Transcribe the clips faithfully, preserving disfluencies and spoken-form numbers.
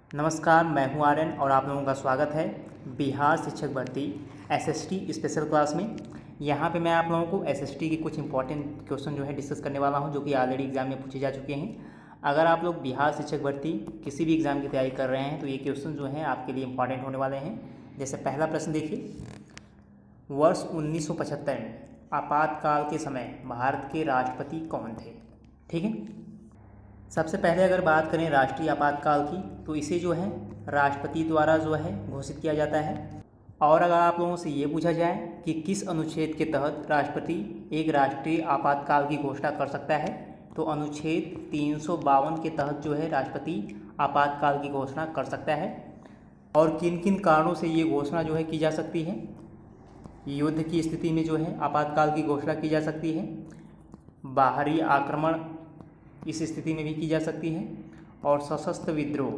नमस्कार, मैं हूं आर्यन और आप लोगों का स्वागत है बिहार शिक्षक भर्ती एसएसटी स्पेशल क्लास में। यहां पे मैं आप लोगों को एसएसटी के कुछ इंपॉर्टेंट क्वेश्चन जो है डिस्कस करने वाला हूं, जो कि ऑलरेडी एग्जाम में पूछे जा चुके हैं। अगर आप लोग बिहार शिक्षक भर्ती किसी भी एग्ज़ाम की तैयारी कर रहे हैं तो ये क्वेश्चन जो हैं आपके लिए इंपॉर्टेंट होने वाले हैं। जैसे पहला प्रश्न देखिए, वर्ष उन्नीस सौ पचहत्तर में आपातकाल के समय भारत के राष्ट्रपति कौन थे? ठीक है, सबसे पहले अगर बात करें राष्ट्रीय आपातकाल की तो इसे जो है राष्ट्रपति द्वारा जो है घोषित किया जाता है। और अगर आप लोगों से ये पूछा जाए कि किस अनुच्छेद के तहत राष्ट्रपति एक राष्ट्रीय आपातकाल की घोषणा कर सकता है, तो अनुच्छेद तीन सौ बावन के तहत जो है राष्ट्रपति आपातकाल की घोषणा कर सकता है। और किन किन कारणों से ये घोषणा जो है की जा सकती है? युद्ध की स्थिति में जो है आपातकाल की घोषणा की जा सकती है, बाहरी आक्रमण इस स्थिति में भी की जा सकती है, और सशस्त्र विद्रोह।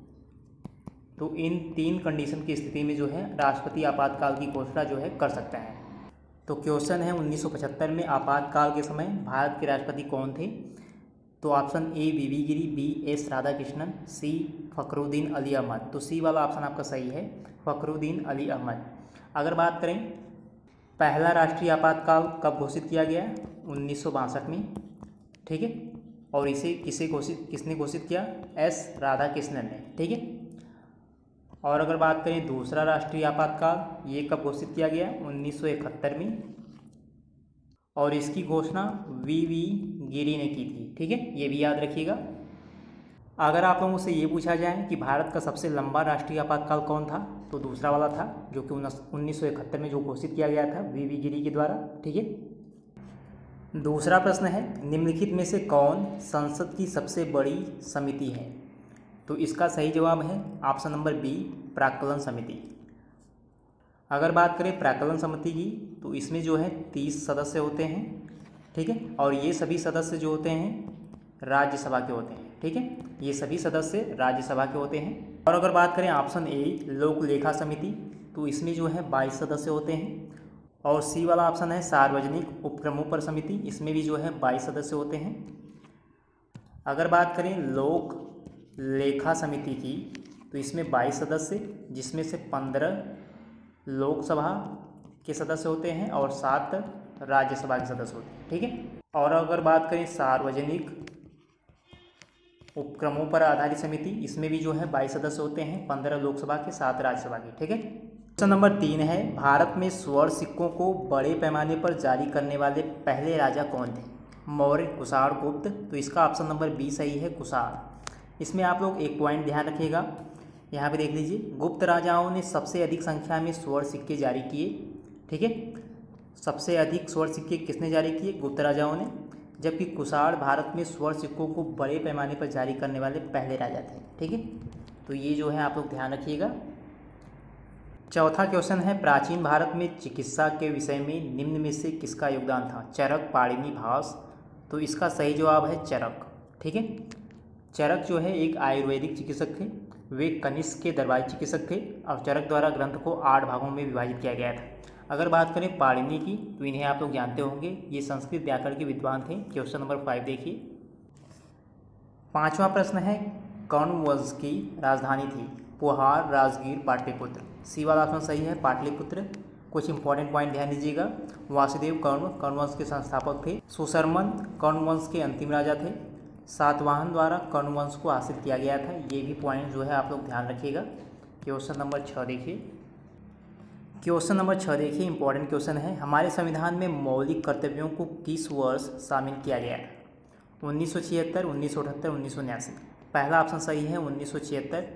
तो इन तीन कंडीशन की स्थिति में जो है राष्ट्रपति आपातकाल की घोषणा जो है कर सकता है। तो क्वेश्चन है उन्नीस सौ पचहत्तर में आपातकाल के समय भारत के राष्ट्रपति कौन थे? तो option A V V Giri, B S Radhakrishnan, C Fakhruddin Ali Ahmed. तो सी वाला ऑप्शन आपका सही है, फखरुद्दीन अली अहमद। अगर बात करें पहला राष्ट्रीय आपातकाल कब घोषित किया गया? उन्नीस सौ बासठ में। ठीक है, और इसे किसे घोषित किसने घोषित किया? एस राधाकृष्णन ने। ठीक है, और अगर बात करें दूसरा राष्ट्रीय आपातकाल, ये कब घोषित किया गया? उन्नीस सौ इकहत्तर में, और इसकी घोषणा वी वी गिरी ने की थी। ठीक है, ये भी याद रखिएगा। अगर आप लोगों से ये पूछा जाए कि भारत का सबसे लंबा राष्ट्रीय आपातकाल कौन था, तो दूसरा वाला था, जो कि उन्नीस सौ इकहत्तर में जो घोषित किया गया था वी वी गिरी के द्वारा। ठीक है, दूसरा प्रश्न है, निम्नलिखित में से कौन संसद की सबसे बड़ी समिति है? तो इसका सही जवाब है ऑप्शन नंबर बी, प्राक्कलन समिति। अगर बात करें प्राक्कलन समिति की तो इसमें जो है तीस सदस्य होते हैं। ठीक है, और ये सभी सदस्य जो होते हैं राज्यसभा के होते हैं। ठीक है, ये सभी सदस्य राज्यसभा के होते हैं। और अगर बात करें ऑप्शन ए, लोक लेखा समिति, तो इसमें जो है बाईस सदस्य होते हैं। और सी वाला ऑप्शन है सार्वजनिक उपक्रमों पर समिति, इसमें भी जो है बाईस सदस्य होते हैं। अगर बात करें लोक लेखा समिति की तो इसमें बाईस सदस्य, जिसमें से पंद्रह लोकसभा के सदस्य होते हैं और सात राज्यसभा के सदस्य होते हैं। ठीक है, और अगर बात करें सार्वजनिक उपक्रमों पर आधारित समिति, इसमें भी जो है बाईस सदस्य होते हैं, पंद्रह लोकसभा के, सात राज्यसभा के। ठीक है, क्वेश्चन नंबर तीन है, भारत में स्वर्ण सिक्कों को बड़े पैमाने पर जारी करने वाले पहले राजा कौन थे? मौर्य, कुषाण, गुप्त। तो इसका ऑप्शन नंबर बी सही है, कुषाण। इसमें आप लोग एक पॉइंट ध्यान रखिएगा, यहाँ पे देख लीजिए, गुप्त राजाओं ने सबसे अधिक संख्या में स्वर्ण सिक्के जारी किए। ठीक है, सबसे अधिक स्वर्ण सिक्के किसने जारी किए? गुप्त राजाओं ने। जबकि कुषाण भारत में स्वर्ण सिक्कों को बड़े पैमाने पर जारी करने वाले पहले राजा थे। ठीक है, तो ये जो है आप लोग ध्यान रखिएगा। चौथा क्वेश्चन है, प्राचीन भारत में चिकित्सा के विषय में निम्न में से किसका योगदान था? चरक, पाणिनि, भास। तो इसका सही जवाब है चरक। ठीक है, चरक जो है एक आयुर्वेदिक चिकित्सक थे, वे कनिष्क के दरबारी चिकित्सक थे, और चरक द्वारा ग्रंथ को आठ भागों में विभाजित किया गया था। अगर बात करें पाणिनि की तो इन्हें आप लोग जानते होंगे, ये संस्कृत व्याकरण के विद्वान थे। क्वेश्चन नंबर फाइव देखिए। पाँचवा प्रश्न है, कौन वंश की राजधानी थी? पुहार, राजगीर, पाटलिपुत्र। सी वाला ऑप्शन सही है, पाटलिपुत्र। कुछ इंपॉर्टेंट पॉइंट ध्यान दीजिएगा। वासुदेव कर्ण कर्ण वंश के संस्थापक थे। सुशर्मन कर्ण वंश के अंतिम राजा थे। सातवाहन द्वारा कर्ण वंश को हासिल किया गया था। ये भी पॉइंट जो है आप लोग ध्यान रखिएगा। क्वेश्चन नंबर छः देखिए। क्वेश्चन नंबर छः देखिए, इंपॉर्टेंट क्वेश्चन है, हमारे संविधान में मौलिक कर्तव्यों को किस वर्ष शामिल किया गया था? उन्नीस सौ छिहत्तर, उन्नीस सौ अठहत्तर, उन्नीस सौ उन्यासी। पहला ऑप्शन सही है, उन्नीस सौ छिहत्तर।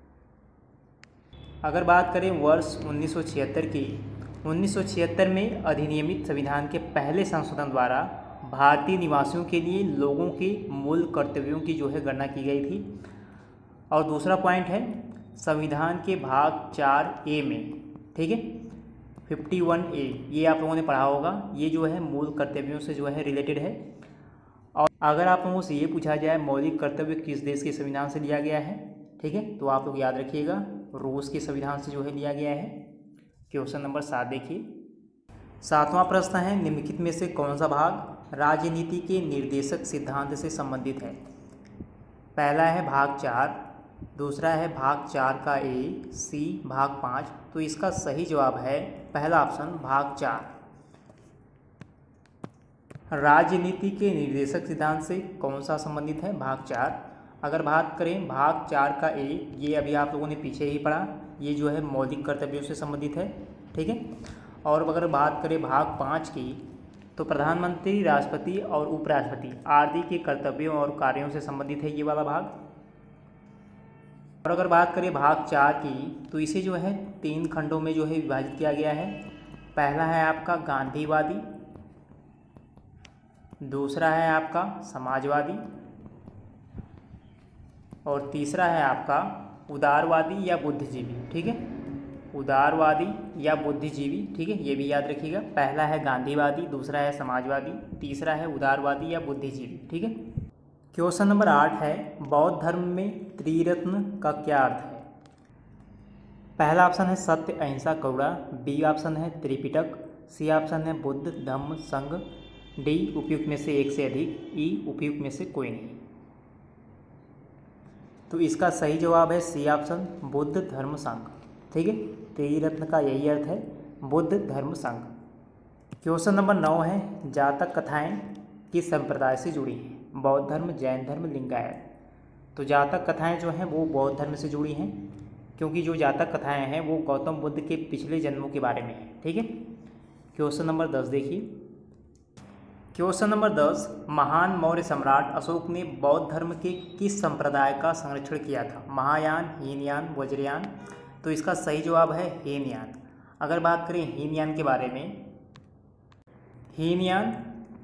अगर बात करें वर्ष उन्नीस सौ छिहत्तर की, उन्नीस सौ छिहत्तर में अधिनियमित संविधान के पहले संशोधन द्वारा भारतीय निवासियों के लिए लोगों के मूल कर्तव्यों की जो है गणना की गई थी। और दूसरा पॉइंट है, संविधान के भाग चार ए में, ठीक है, फिफ्टी वन ए, ये आप लोगों ने पढ़ा होगा, ये जो है मूल कर्तव्यों से जो है रिलेटेड है। और अगर आप लोगों से ये पूछा जाए मौलिक कर्तव्य किस देश के संविधान से लिया गया है, ठीक है, तो आप लोग याद रखिएगा रूस के संविधान से जो है लिया गया है। क्वेश्चन नंबर सात देखिए। सातवां प्रश्न है, निम्नलिखित में से कौन सा भाग राजनीति के निर्देशक सिद्धांत से संबंधित है? पहला है भाग चार, दूसरा है भाग चार का ए, सी भाग पाँच। तो इसका सही जवाब है पहला ऑप्शन भाग चार। राजनीति के निर्देशक सिद्धांत से कौन सा संबंधित है? भाग चार। अगर बात करें भाग चार का ए, ये अभी आप लोगों ने पीछे ही पढ़ा, ये जो है मौलिक कर्तव्यों से संबंधित है, ठीक है। और अगर बात करें भाग पाँच की, तो प्रधानमंत्री, राष्ट्रपति और उपराष्ट्रपति आदि के कर्तव्यों और कार्यों से संबंधित है ये वाला भाग। और अगर बात करें भाग चार की, तो इसे जो है तीन खंडों में जो है विभाजित किया गया है। पहला है आपका गांधीवादी, दूसरा है आपका समाजवादी और तीसरा है आपका उदारवादी या बुद्धिजीवी, ठीक है। उदारवादी या बुद्धिजीवी, ठीक है, ये भी याद रखिएगा। पहला है गांधीवादी, दूसरा है समाजवादी, तीसरा है उदारवादी या बुद्धिजीवी, ठीक है। क्वेश्चन नंबर आठ है, बौद्ध धर्म में त्रिरत्न का क्या अर्थ है? पहला ऑप्शन है सत्य, अहिंसा, करुणा, बी ऑप्शन है त्रिपिटक, सी ऑप्शन है बुद्ध, धम्म, संघ, डी उपयुक्त में से एक से अधिक, ई उपयुक्त में से कोई नहीं। तो इसका सही जवाब है सी ऑप्शन, बुद्ध, धर्म, संघ, ठीक है। त्रिरत्न का यही अर्थ है, बुद्ध, धर्म, संघ। क्वेश्चन नंबर नौ है, जातक कथाएं किस संप्रदाय से जुड़ी हैं? बौद्ध धर्म, जैन धर्म, लिंगायत। तो जातक कथाएं जो हैं वो बौद्ध धर्म से जुड़ी हैं, क्योंकि जो जातक कथाएं हैं वो गौतम बुद्ध के पिछले जन्मों के बारे में है, ठीक है। क्वेश्चन नंबर दस देखिए। क्वेश्चन नंबर दस, महान मौर्य सम्राट अशोक ने बौद्ध धर्म के किस संप्रदाय का संरक्षण किया था? महायान, हीनयान, वज्रयान। तो इसका सही जवाब है हीनयान। अगर बात करें हीनयान के बारे में, हीनयान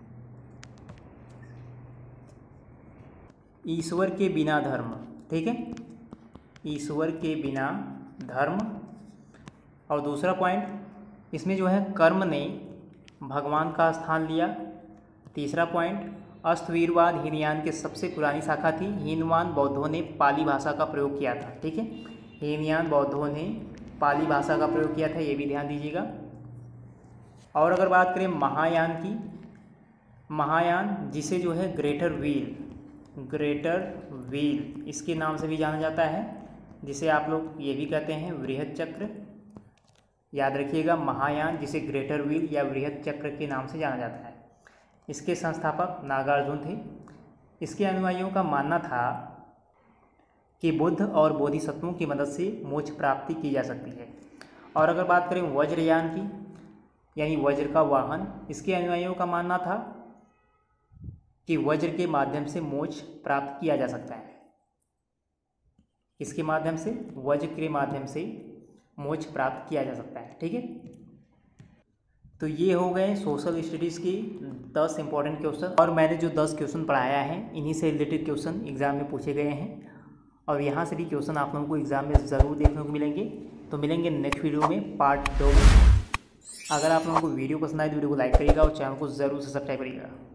ईश्वर के बिना धर्म, ठीक है, ईश्वर के बिना धर्म। और दूसरा पॉइंट इसमें जो है कर्म ने भगवान का स्थान लिया। तीसरा पॉइंट, अष्टवीरवाद हीनयान की सबसे पुरानी शाखा थी। हीनयान बौद्धों ने पाली भाषा का प्रयोग किया था, ठीक है। हीनयान बौद्धों ने पाली भाषा का प्रयोग किया था, ये भी ध्यान दीजिएगा। और अगर बात करें महायान की, महायान जिसे जो है ग्रेटर व्हील, ग्रेटर व्हील इसके नाम से भी जाना जाता है, जिसे आप लोग ये भी कहते हैं वृहद चक्र। याद रखिएगा, महायान जिसे ग्रेटर व्हील या वृहद चक्र के नाम से जाना जाता है। इसके संस्थापक नागार्जुन थे। इसके अनुयायियों का मानना था कि बुद्ध और बोधिसत्वों की मदद से मोक्ष प्राप्ति की जा सकती है। और अगर बात करें वज्रयान की, यानी वज्र का वाहन, इसके अनुयायियों का मानना था कि वज्र के माध्यम से मोक्ष प्राप्त किया जा सकता है। इसके माध्यम से, वज्र के माध्यम से मोक्ष प्राप्त किया जा सकता है, ठीक है। तो ये हो गए सोशल स्टडीज़ की दस इंपॉर्टेंट क्वेश्चन। और मैंने जो दस क्वेश्चन पढ़ाया है, इन्हीं से रिलेटेड क्वेश्चन एग्जाम में पूछे गए हैं, और यहाँ से भी क्वेश्चन आप लोगों को एग्जाम में ज़रूर देखने को मिलेंगे। तो मिलेंगे नेक्स्ट वीडियो में, पार्ट दो में। अगर आप लोगों को वीडियो पसंद आए तो वीडियो को लाइक करिएगा और चैनल को ज़रूर से सब्सक्राइब करिएगा।